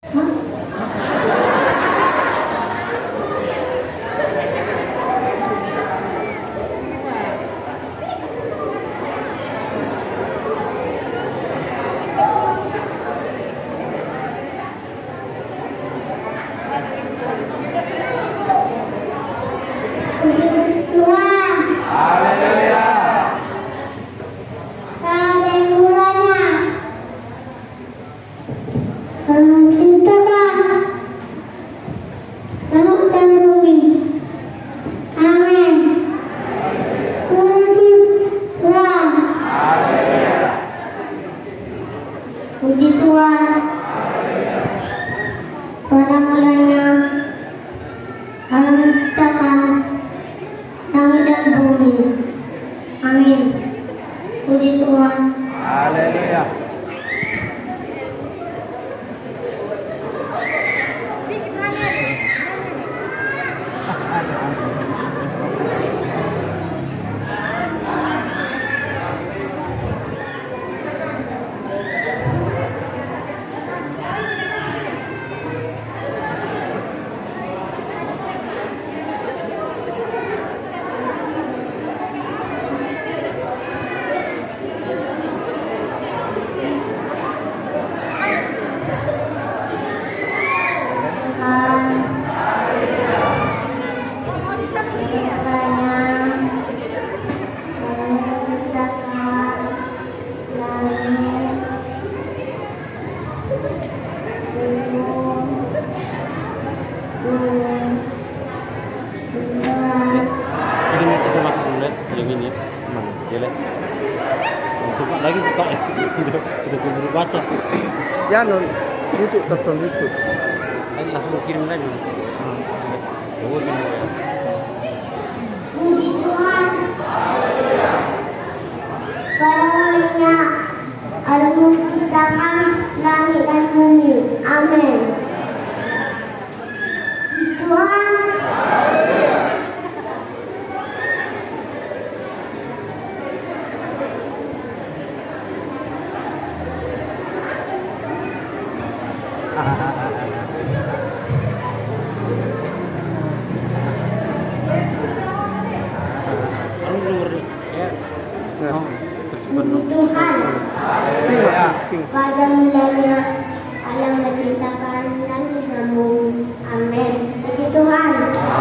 Puji Tuhan, pada mulanya Allah menciptakan langit dan bumi. Amin. Puji Tuhan. Haleluya. Lagi buka ya, udah baca. Ya non, itu tonton itu. Langsung kirim lagi. Oh, gini ya. Puji Tuhan. Pada mulanya Allah menciptakan langit dan bumi. Amin. Puji Tuhan. Tuhan, pada mulanya Allah menciptakan langit dan bumi. Amin. Puji Tuhan.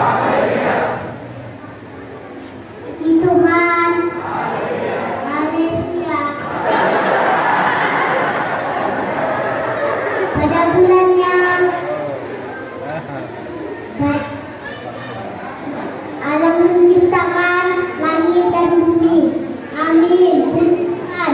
Puji Tuhan. Haleluya. Pada bulannya Allah menciptakan langit dan bumi. Amin. Tuhan.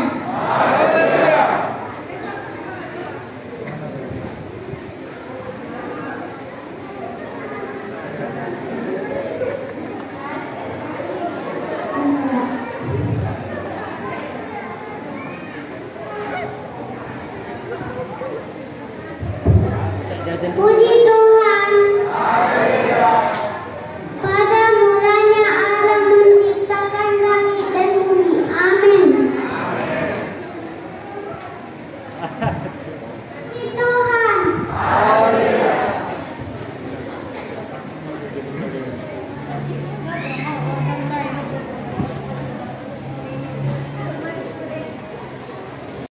Puji Tuhan. Pada mulanya Allah menciptakan langit dan bumi. Amin.